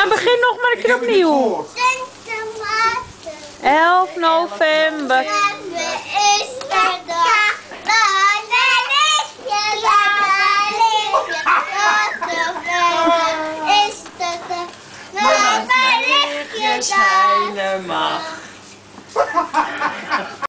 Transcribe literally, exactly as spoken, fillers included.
Nou, begin nog maar een keer opnieuw. elf november. Is de dag. Is de dag. Mijn lichtjes schijnen mag.